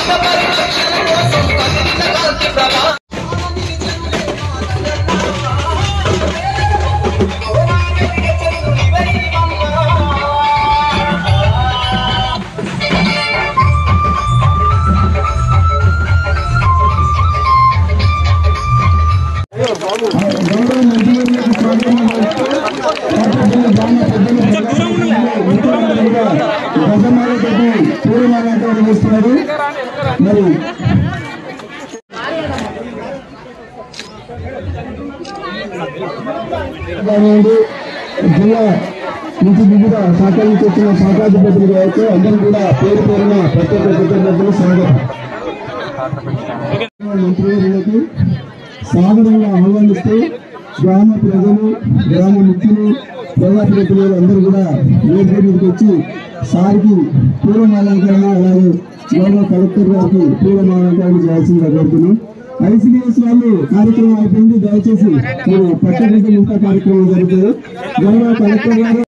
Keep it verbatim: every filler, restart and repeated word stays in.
మరి జిల్లా నుంచి వివిధ శాఖల నుంచి వచ్చిన శాఖాధిపతులు కావచ్చు, అందరూ కూడా పేరు పేరున ప్రత్యేక కృతజ్ఞతలు స్వాగతం. మంత్రివర్యులకు సాధారణంగా ఆహ్వానిస్తూ గ్రామ ప్రజలు, గ్రామ ముఖ్యులు, ప్రజాప్రతినిధులు అందరూ కూడా వేదిక మీదకి వచ్చి సారికి పూలమాలంకరణ, అలాగే గౌరవ కలెక్టర్ గారికి పూలమాలంకరణ చేయాల్సిందిగా కోరుతున్నాం. ఐసీడీఎస్ వాళ్ళు కార్యక్రమం అయిపోయింది, దయచేసి మీరు పట్టణ ఇంకా కార్యక్రమం జరుగుతుంది. గౌరవ కలెక్టర్ గారు